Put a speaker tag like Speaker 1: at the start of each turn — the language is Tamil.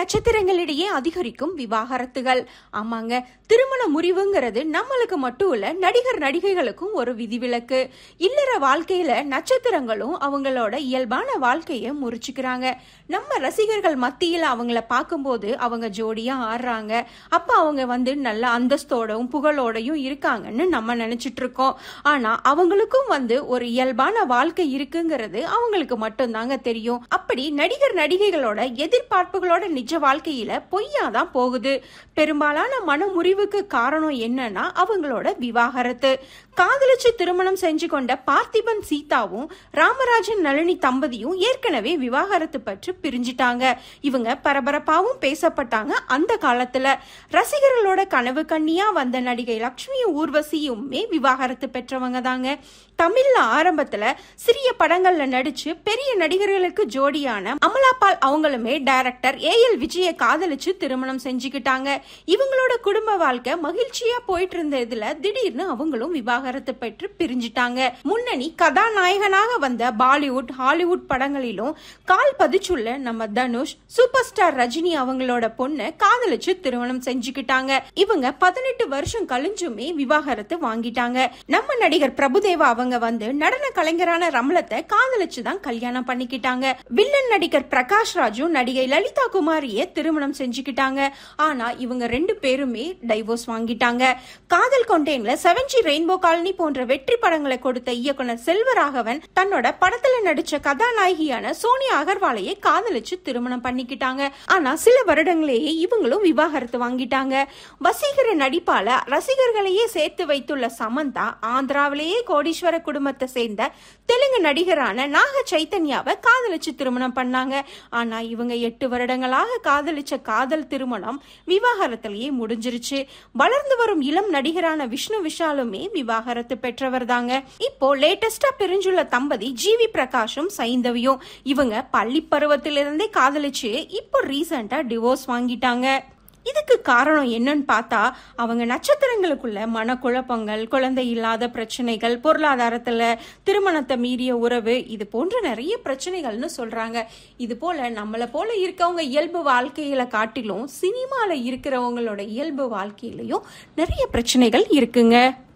Speaker 1: நட்சத்திரங்களிடையே அதிகரிக்கும் விவாகரத்துகள். ஆமாங்க, திருமண முறிவுங்கிறது நம்மளுக்கு மட்டும் இல்ல, நடிகர் நடிகைகளுக்கும் ஒரு விதிவிலக்கு. இல்லற வாழ்க்கையில நட்சத்திரங்களும் அவங்களோட இயல்பான வாழ்க்கைய முறிச்சுக்கிறாங்க. நம்ம ரசிகர்கள் மத்தியில அவங்கள பார்க்கும்போது அவங்க ஜோடியா ஆடுறாங்க, அப்ப அவங்க நல்ல அந்தஸ்தோடையும் புகழோடையும் இருக்காங்கன்னு நம்ம நினைச்சிட்டு இருக்கோம். ஆனா அவங்களுக்கும் ஒரு இயல்பான வாழ்க்கை இருக்குங்கிறது அவங்களுக்கு மட்டும்தாங்க தெரியும். அப்படி நடிகர் நடிகைகளோட எதிர்பார்ப்புகளோட நிஜ வாழ்க்கையில பொய்யாதான் போகுது. பெரும்பாலான மன முறிவுக்கு காரணம் என்னன்னா அவங்களோட விவாகரத்து. காதலிச்சு திருமணம் செஞ்சு கொண்ட பார்த்திபன் சீதாவும் ராமராஜன் நளினி தம்பதியும் ஏற்கனவே விவாகரத்து பற்றி பிரிஞ்சிட்டாங்க. இவங்க பரபரப்பாவும் பேசப்பட்டாங்க அந்த காலத்துல. ரசிகர்களோட கனவு கண்ணியா வந்த நடிகை லட்சுமியும் ஊர்வசியுமே விவாகரத்து பெற்றவங்க தாங்க. தமிழ்ல ஆரம்பத்துல சிறிய படங்கள்ல நடிச்சு பெரிய நடிகர்களுக்கு ஜோடியான அமலாபால் அவங்களுமே டைரக்டர் ஏஎல் விஜய காதலிச்சு திருமணம் செஞ்சுக்கிட்டாங்க. இவங்களோட குடும்ப வாழ்க்கை மகிழ்ச்சியா போயிட்டு இருந்ததுல திடீர்னு அவங்களும் விவாகரத்து பெற்று பிரிஞ்சிட்டாங்க. முன்னணி கதாநாயகனாக வந்த பாலிவுட் ஹாலிவுட் படங்களிலும் கால் பதிச்சுள்ள நம்ம தனுஷ் சூப்பர் ஸ்டார் ரஜினி அவங்களோட பொண்ணு காதலிச்சு திருமணம் செஞ்சுக்கிட்டாங்க. இவங்க 18 வருஷம் கழிஞ்சுமே விவாகரத்து வாங்கிட்டாங்க. நம்ம நடிகர் பிரபுதேவா அவங்க நடன கலைஞரான ரமலத்தை காதலிச்சுதான் கல்யாணம் பண்ணிக்கிட்டாங்க. வில்லன் நடிகர் பிரகாஷ் ராஜு நடிகை லலிதா குமாரியை திருமணம் செஞ்சுக்கிட்டாங்க. ஆனா இவங்க 2 பேருமே டைவோர்ஸ் வாங்கிட்டாங்க. காதல் கொண்டேன்ல 7G ரெயின்போ காலனி போன்ற வெற்றி படங்களை கொடுத்த இயக்குனர் செல்வராகவன் தன்னோட படத்துல நடிச்ச கதாநாயகியான சோனியா அகர்வாலையை காதலிச்சு திருமணம் பண்ணிக்கிட்டாங்க. ஆனா சில வருடங்களேயே இவங்களும் விவாகரத்து வாங்கிட்டாங்க. வசீகர நடிப்பால ரசிகர்களையே சேர்த்து வைத்துள்ள சமந்தா ஆந்திராவிலேயே கோடீஸ்வர குடும்பத்தை சேர்ந்த தெலுங்கு நடிகரான நாக சைத்தன்யாவை காதலிச்சு திருமணம் பண்ணாங்க. ஆனா இவங்க 8 வருடங்களாக காதலிச்ச காதல் திருமணம் விவாகரத்திலேயே முடிஞ்சிருச்சு. வளர்ந்து வரும் இளம் நடிகரான விஷ்ணு விஷாலுமே விவாகரத்து பெற்றவர் தாங்க. இப்போ லேட்டஸ்டா பிரிஞ்சுள்ள தம்பதி ஜிவி பிரகாஷும் சைந்தவியும். இவங்க பள்ளி பருவத்திலிருந்தே காதலிச்சு இப்போ ரீசெண்டா டிவோர்ஸ் வாங்கிட்டாங்க. இதுக்கு காரணம் என்னன்னு பார்த்தா அவங்க நட்சத்திரங்களுக்குள்ள மனக்குழப்பங்கள், குழந்தை இல்லாத பிரச்சனைகள், பொருளாதாரத்துல திருமணத்தை மீறிய உறவு, இது போன்ற நிறைய பிரச்சனைகள்னு சொல்றாங்க. இது போல நம்மள போல இருக்கவங்க இயல்பு வாழ்க்கையில காட்டிலும் சினிமால இருக்கிறவங்களோட இயல்பு வாழ்க்கையிலயும் நிறைய பிரச்சனைகள் இருக்குங்க.